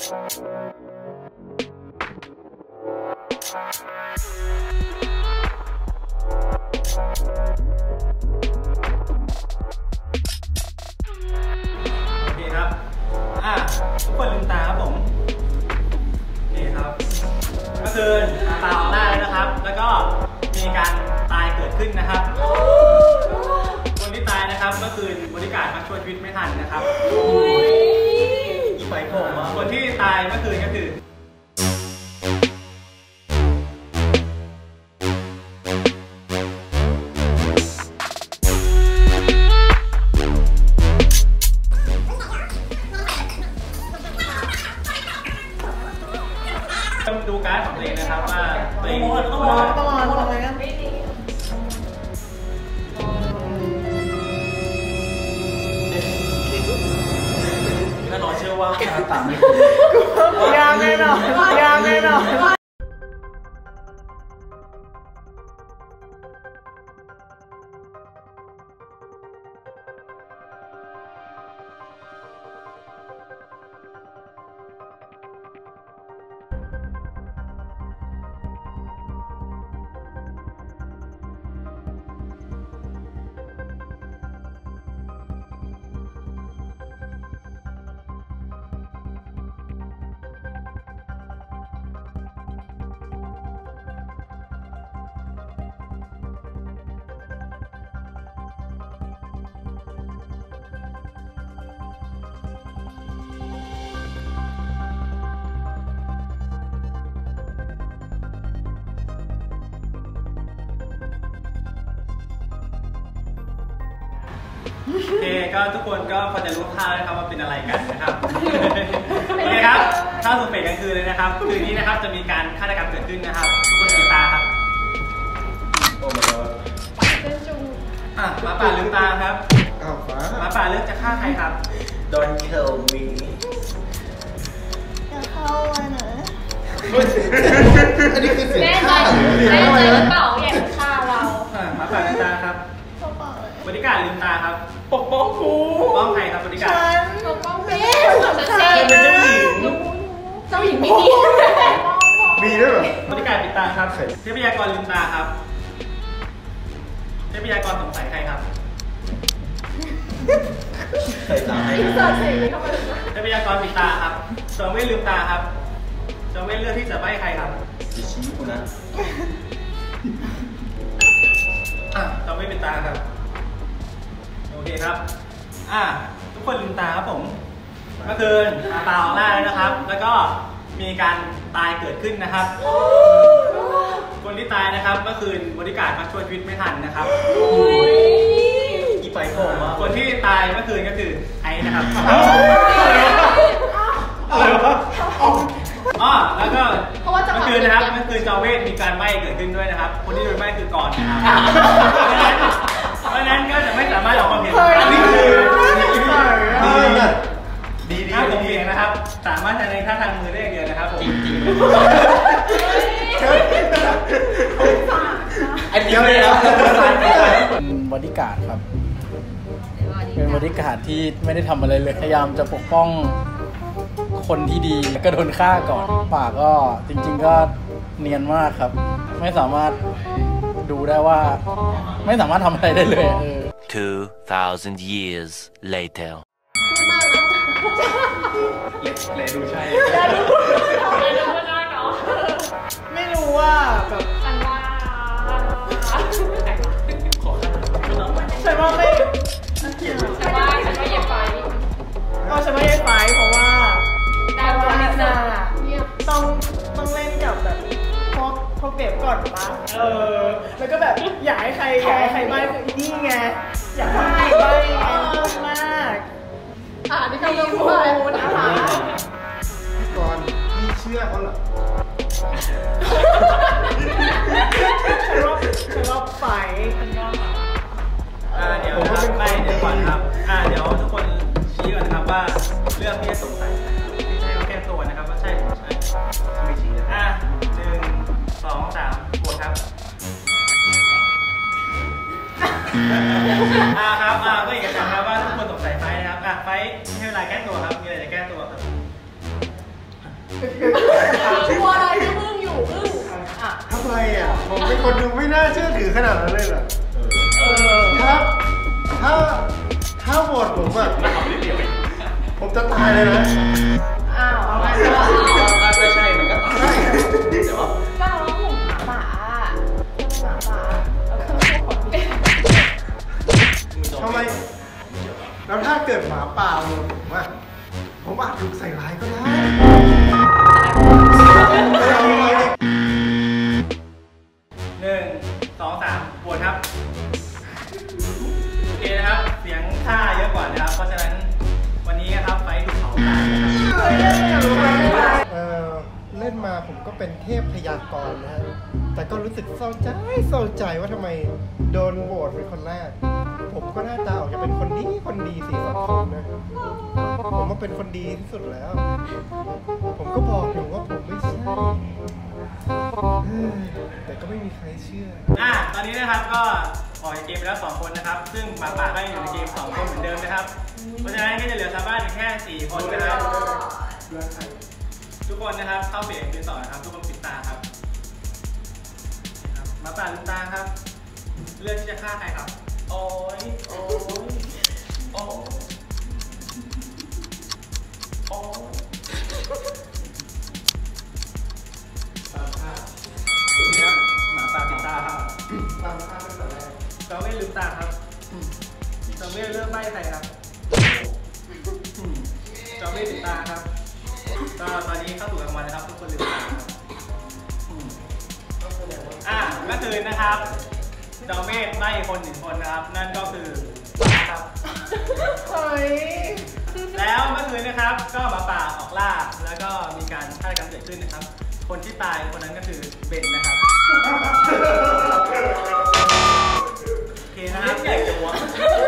เคครับทุกคนลืมตาครับผมนี่ครับก็คือตาออกได้แล้วนะครับ แล้วก็มีการตายเกิดขึ้นนะครับคนที่ตายนะครับก็คือบริการมาช่วยชีวิตไม่ทันนะครับไปผมคนที่ตายเมื่อคืนก็คือดูการ์ดของตัวเองนะครับว่าตัวเองต้องรออะไรกันถ้ารอเชื่อว่าต่างไม่ยากแน่นอนยากแน่นอนโอเคก็ทุกคนก็พอจะรู้ท่าแล้วนะครับว่าเป็นอะไรกันนะครับโอเคครับเข้าสู่เฟสกลางคืนเลยนะครับคืนนี้นะครับจะมีการฆาตกรรมเกิดขึ้นนะครับทุกคนลืมตาครับโอ้my god หมาป่าลืมตาครับหมาป่าเลือกจะฆ่าใครครับ Don't kill me จะเข้าวันไหนอันนี้คือเสียงแน่ใจฆ่าหรือเปล่าอยากฆ่าเราหมาป่าลืมตาครับบริการลืมตาครับปกป้องกูปกป้องใครครับบริการปกป้องเบ้เป็นเจ้าหญิงมีดีมีด้วยเหรอบริการปิดตาครับเทพยากรลืมตาครับเทพยากรสงสัยใครครับใส่ตาให้เทพยากรปิดตาครับจอมเวทลืมตาครับจอมเวทเลือกที่จะใบ้ใครครับชี้กูนะจอมเวทปิดตาครับโอเคครับทุกคนลืมตาครับผมเมื่อคืนตาออกได้แล้วนะครับแล้วก็มีการตายเกิดขึ้นนะครับคนที่ตายนะครับเมื่อคืนบริการมาช่วยชีวิตไม่ทันนะครับไปผมคนที่ตายเมื่อคืนก็คือไอ้นะครับแล้วก็เมื่อคืนนะครับเมื่อคืนจอเวทมีการไหม้เกิดขึ้นด้วยนะครับคนที่โดนไหม้คือก่อนนะครับเพราะนั้นก็จะไม่สามารถออกความเห็นนี่คือดีถ้าผมเองนะครับสามารถใช้ในท่าทางมือได้อย่างเดียวนะครับผมจริงอันนี้เลยนะบอดี้การ์ดครับเป็นบอดี้การ์ดที่ไม่ได้ทำอะไรเลยพยายามจะปกป้องคนที่ดีก็โดนฆ่าก่อนปากก็จริงๆก็เนียนมากครับไม่สามารถดูได้ว่าไม่สามารถทำอะไรได้เลย 2,000 years later เลยดูใช่ไม่รู้ว่าแบบฉันว่าฉันว่าไม่ฉันว่าเย็นไฟก็ฉันว่าเย็นไฟเพราะว่าต้องเล่นกับแบบพวกเก็บก่อนปะแล้วก็แบบอยากให้ใครใบ้คือนี่ไงอยากให้ใครใบ้มากที่เขาเรื่องพูดนะคะก่อนพี่เชื่อเขาเหรอฉันว่าไฟเดี๋ยวไม่เดี๋ยวก่อนครับเดี๋ยวทุกคนชี้ก่อนนะครับว่าเรื่องที่จะสงสัยไม่ใช่แก้ตัวนะครับว่าใช่หรือไม่ใช่ไม่ชี้นะ1 2 3กดครับครับก็อีกนะครับว่าทุกคนสงสัยไฟนะครับไฟให้เวลาแก้ตัวครับมีอะไรจะแก้ตัวครับกลัวอะไรที่อึ้งอยู่อึ้งอ่ะทำไมอ่ะผมเป็นคนดูไม่น่าเชื่อถือขนาดนั้นเลยเหรอถ้าโหวตผมอ่ะผมจะตายเลยนะอ้าวเอาไงก็ไม่ใช่มันก็ตายแต่ว่าก็เราหมูหมาป่าหมาป่าแล้วก็พวกคนทำไมแล้วถ้าเกิดหมาป่าโหวตผมอ่ะผมอาจถูกใส่ร้ายก็ได้ 1 2 3ปวดครับโอเคนะครับเสียงท่าเยอะกว่านะครับเพราะฉะนั้นวันนี้นะครับไฟถูกเผาตายนะครับเล่นมาผมก็เป็นเทพพยากรณ์นะฮะแต่ก็รู้สึกเศร้าใจว่าทำไมโดนโหวตเป็นคนแรกผมก็หน้าตาออกจะเป็นคนดีสีสังคมนะผมว่าเป็นคนดีที่สุดแล้วผมก็บอกอยู่ว่าผมไม่ใช่แต่ก็ไม่มีใครเชื่อตอนนี้นะครับก็ออกจากเกมไปแล้ว2คนนะครับซึ่งหมาป่าก็ยังอยู่ในเกม2คนเหมือนเดิมนะครับเพราะฉะนั้นก็จะเหลือชาวบ้านอีกแค่4คนนะครับทุกคนนะครับเข้าเปลี่ยนเกม2นะครับทุกคนปิดตาครับหมาป่าลืมตาครับเลือกที่จะฆ่าใครครับโอ้ยนี่ครับหมาป่าปิดตาครับเราไม่ลืมตาครับเราไม่เลือกใบ้ใครครับเราไม่ปิดตาครับก็ตอนนี้เข้าสู่กลางวันนะครับทุกคนลืมตาครับเมื่อคืนนะครับดาวเมธไล่คน1คนนะครับนั่นก็คือครับเฮ้ยแล้วเมื่อคืนนะครับก็หมาป่าออกล่าแล้วก็มีการฆาตกรรมเกิดขึ้นนะครับคนที่ตายคนนั้นก็คือเบนนะครับโอเคนะครับใหญ่จังวะ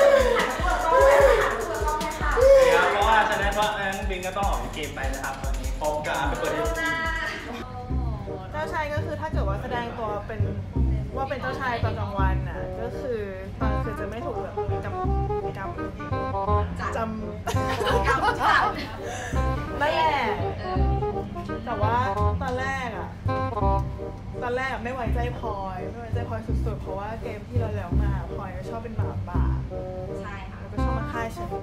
เพราะว่าฉะนั้นเบนก็ต้องออกจากเกมไปนะครับตอนนี้พร้อมการไปเปิดเอฟซีเจ้าชายก็คือถ้าเกิดว่าแสดงตัวเป็นว่าเป็นเจ้าชายตอนกลางวันน่ะก็คือตอนคืนจะไม่ถูกแบบจำนั่นแหละแต่ว่าตอนแรกไม่ไว้ใจพลอยสุดๆเพราะว่าเกมที่เราแล้วมาพลอยก็ชอบเป็นหมาป่าใช่ค่ะแล้วก็ชอบมาฆ่าฉัน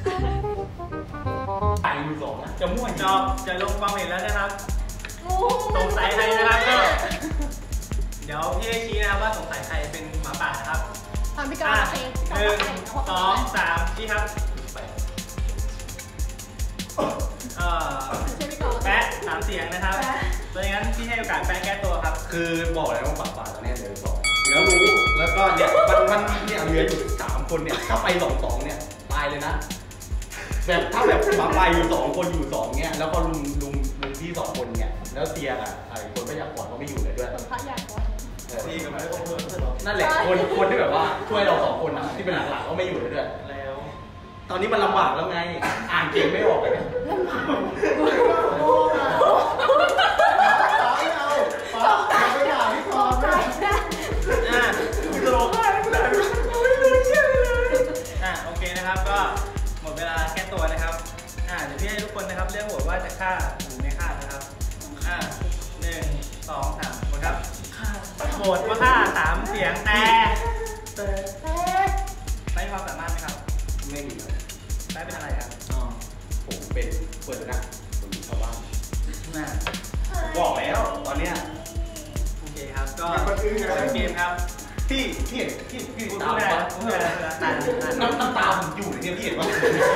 ตายมือ2นะจะม่วนจะลงความเห็นแล้วนะครับสงสัยใครนะครับก็เดี๋ยวพี่ให้ชี้นะครับว่าสงสัยใครเป็นหมาป่านะครับทำพี่กอล์ฟ 1 2 3ชี้ครับแป๊ะ3เสียงนะครับโดยงั้นพี่ให้โอกาสแป๊ะแก้ตัวครับคือบอกแล้วว่าหมาป่าตอนนี้เดี๋ยว2แล้วรู้แล้วก็เนี่ยมันเนี่ยเหลืออยู่3คนเนี่ยถ้าไป2เนี่ยตายเลยนะแบบถ้าแบบหมาป่าอยู่2คนอยู่2เนี่ยแล้วก็ลุงที่2คนเนี่ยแล้วเตียอ่ะไอ้คนพยากรณ์ก็ไม่อยู่เลยด้วยคนพยากรณ์นี่ก็ไม่ได้นั่นแหละคนที่แบบว่าช่วยเรา2คนนะที่เป็นหลักๆก็ไม่อยู่เลยด้วยแล้วตอนนี้มันลำบากแล้วไงอ่านเกมไม่ออกเลยลำบากไม่ด่าพี่กรณ์ไม่โอเคนะครับก็หมดเวลาแก้ตัวนะครับเดี๋ยวพี่ให้ทุกคนนะครับเลือกโหวตว่าจะฆ่าหรือไม่ฆ่านะครับ1 2 3คนครับโหวตว่าฆ่า3เสียงแต่ได้ความสามารถไหมครับไม่มีครับได้เป็นอะไรครับผมเป็นเปิดนะผมชาวบ้านบอกแล้วตอนเนี้ยโอเคครับก็เกมครับพี่ตามน้ำตาอยู่ในนี้พี่เห็นป่ะ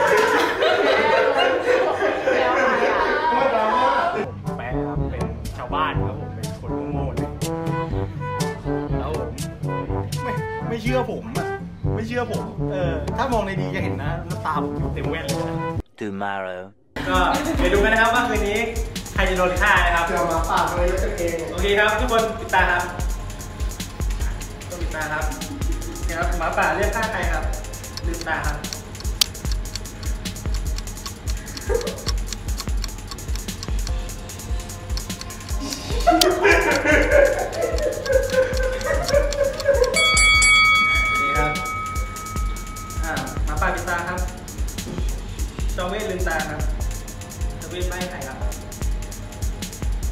แปะครับเป็นชาวบ้านครับผมเป็นคนโง่เลยแล้วไม่เชื่อผมอ่ะไม่เชื่อผมถ้ามองในดีจะเห็นนะน้ำตาผมเต็มแว่นเลย Tomorrow ก็ไปดูกันนะครับว่าคืนนี้ใครจะโดนฆ่านะครับเดี๋ยวมาปาดเลยแล้วกันเองโอเคครับทุกคนปิดตาครับต้องปิดตาครับเดี๋ยวหมาป่าเรียกฆ่าใครครับลืมตาครับนี่ครับหมาป่าปิดตาครับจอมเวทลืมตาครับจอมเวทไม่ใครครับ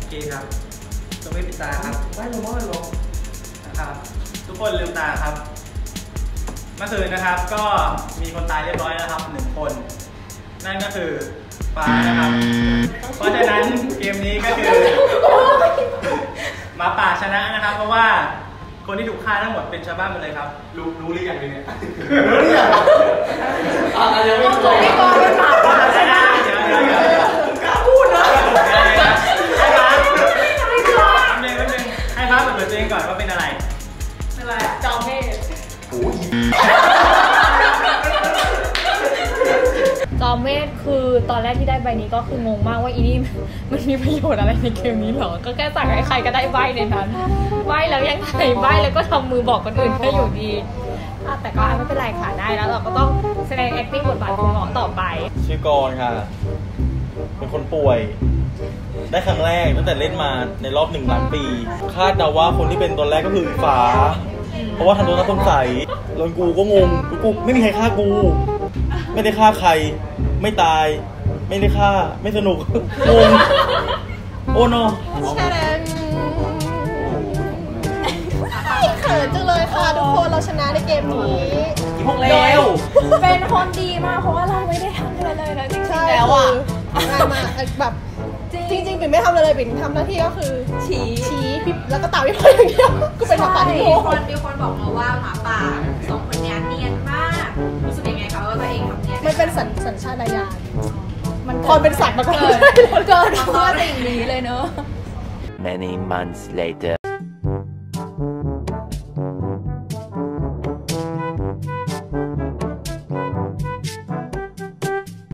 เคครับต้องไม่ปิดตาครับไม่ลงนะครับทุกคนลืมตาครับเมื่อคืนนะครับก็มีคนตายเรียบร้อยแล้วนะครับ1 คนนั่นก็คือฟ้านะครับเพราะฉะนั้นเกมนี้ก็คือหมาป่าชนะนะครับเพราะว่าคนที่ถูกฆ่าทั้งหมดเป็นชาวบ้านหมดเลยครับรู้หรือยังเนี่ยรู้หรือยังยังไม่รู้ไม่ก่อนเป็นหมาป่าชนะเดี๋ยวกล้าพูดนะให้ฟ้าให้ฟ้าเปิดตัวเองก่อนว่าเป็นอะไรจอมเมธจอมเวทคือตอนแรกที่ได้ใบนี้ก็คืองงมากว่าอีนี่มันมีประโยชน์อะไรในเกมนี้หรอก็แค่สั่งให้ใครก็ได้ใบในนั้นใบแล้วยังไงใบแล้วก็ทำมือบอกคนอื่นให้อยู่ดีแต่ก็ไม่เป็นไรค่ะได้แล้วเราก็ต้องแสดง acting บทบาทคุณหมอต่อไปชื่อกรค่ะเป็นคนป่วยได้ครั้งแรกตั้งแต่เล่นมาในรอบ1 ล้านปีคาดเดาว่าคนที่เป็นตอนแรกก็คือฟ้าเพราะว่าทำตัวน่าสงสัยแล้วกูก็งงกูไม่มีใครฆ่ากูไม่ได้ฆ่าใครไม่ตายไม่ได้ฆ่าไม่สนุกงงโอ้โนเขินจังเลยค่ะทุกคนเราชนะในเกมนี้พวกเลวเป็นคนดีมากเพราะว่าเราไม่ได้ทำอะไรเลยนะจริงๆแล้วอ่ะมาแบบจริงๆปิ่นไม่ทำอะไรเลยปิ่นทำหน้าที่ก็คือชี้แล้วก็ตามพี่พลอยอย่างเดียวก็เป็นหมาป่าที่มีคนบอกมาว่าหมาป่า2 คนนี้เนียนมากรู้สึกยังไงคะว่าตัวเองทำเนียนมันเป็นสัญชาตญาณมันพอเป็นสัตว์มาเกิดเพื่อสิ่งนี้เลยเนอะ Many months later